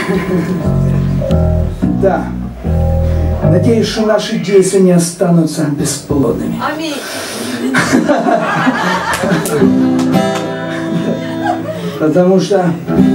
Да. Надеюсь, что наши действия не останутся бесплодными. Аминь. Потому что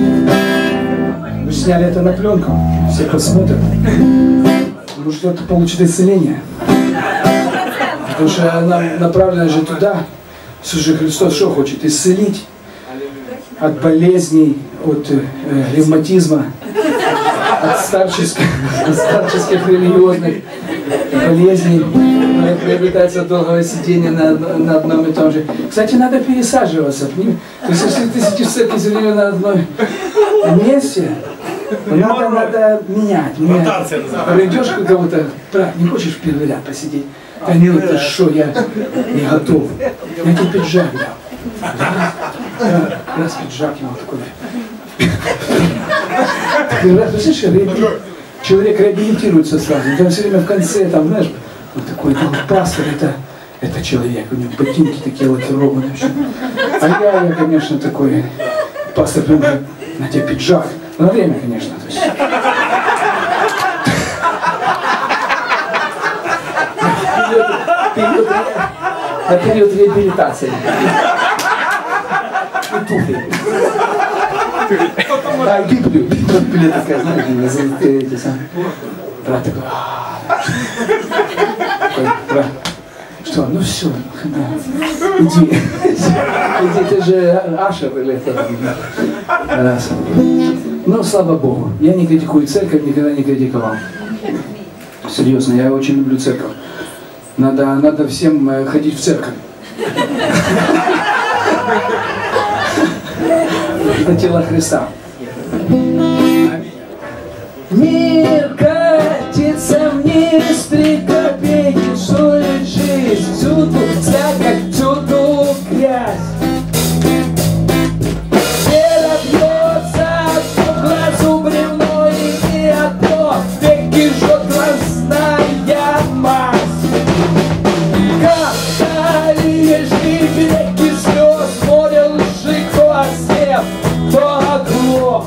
вы сняли это на пленку, все посмотрят. Потому что это получит исцеление. Потому что она направлена же туда. Слушай, Христос что хочет? Исцелить от болезней, от ревматизма, от старческих религиозных болезней, которые приобретаются от долгого сидения на одном и том же. Кстати, надо пересаживаться. То есть, если ты сидишь в церкви все время на одном месте, надо менять. Придешь к кому-то, брат, не хочешь в первый ряд посидеть? Да нет, это что, я не готов. Я тебе пиджак дал. Раз пиджак ему такой. Человек реабилитируется сразу. Там все время в конце, там, знаешь, вот такой пастор, это человек, у него ботинки такие лакированные. А я, конечно, такой пастор, прям на тебе пиджак. На время, конечно. То есть. На период реабилитации. И туфли. Да, Библию. Библия такая, знаете, золотые эти самые. Брат такой. Брат. Что, ну все, иди. Иди, ты же Ашер или это. Раз. Ну, слава Богу. Я не критикую церковь, никогда не критиковал. Серьезно, я очень люблю церковь. Надо всем ходить в церковь. Это тело Христа. Мир катится вниз, 3 копейки, солит жизнь. Всюду слякоть, всюду грязь. Вера бьется по глазу бревно, и одно веки жжет красная мазь. Катали жги, реки слез, море лжи, кто осел, кто оглох.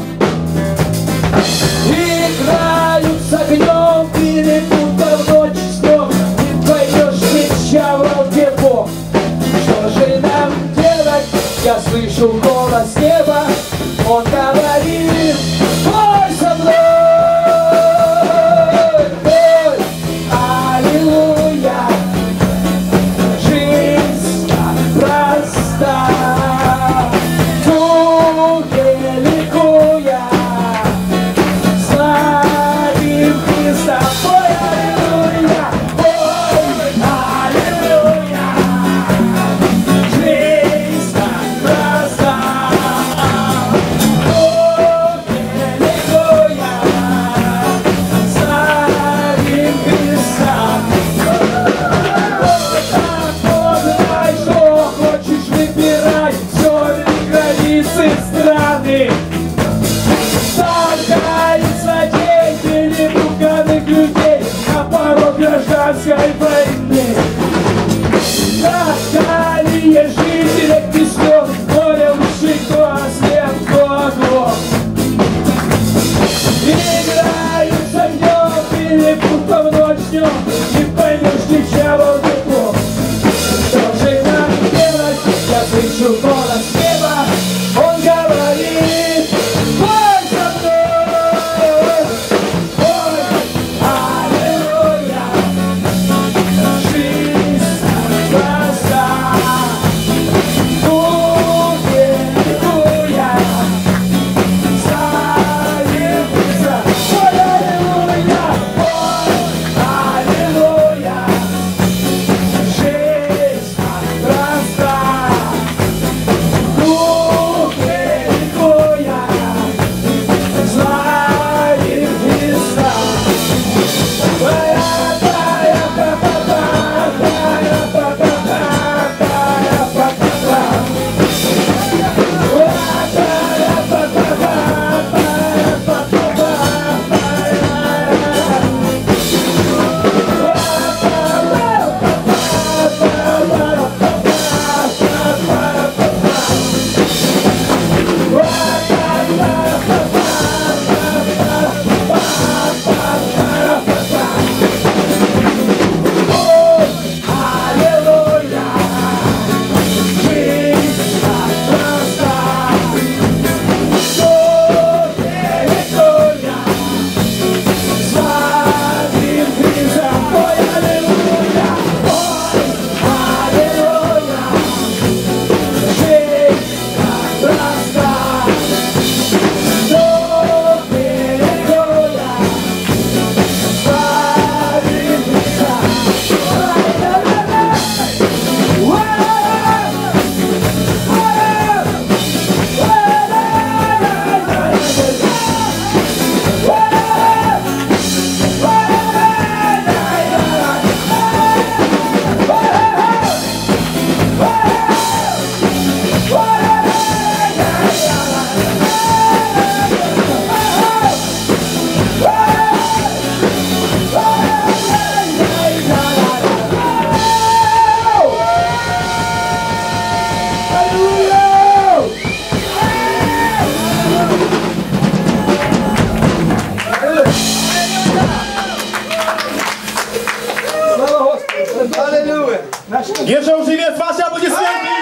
Играют с огнем, перепутав ночь с днем, не поймешь, меча в руке Бог. Что же нам делать? Я слышу голос неба, он говорит: пой со мной, пой, аллилуйя. Жизнь проста, ту великую. Славим Христа, пой аллилуйя, пой аллилуйя. Жизнь проста, ту великую. Славим Христа. Подбирай, что хочешь, выбирай, все ли границы страны. Толкается деятели пуганых людей на порог гражданской войны. Таскали жизнь, реки слез, море лжи, кто ослеп, кто оглох. Играют с огнем, перепутав ночь днем, не поймешь, дичавол тепло. Что же нам делать? Я слышу голос неба, он говорит: пой со мной, пой аллилуйя. ваши аплодисменты!